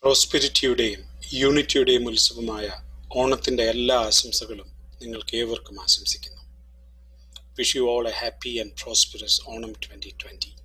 പ്രോസ്പെരിറ്റിയുടെയും യൂണിറ്റിയുടെയും ഉത്സവമായ ഓണത്തിൻ്റെ എല്ലാ ആശംസകളും നിങ്ങൾക്ക് ഏവർക്കും ആശംസിക്കുന്നു. Wish you all a happy and prosperous Onam 2020.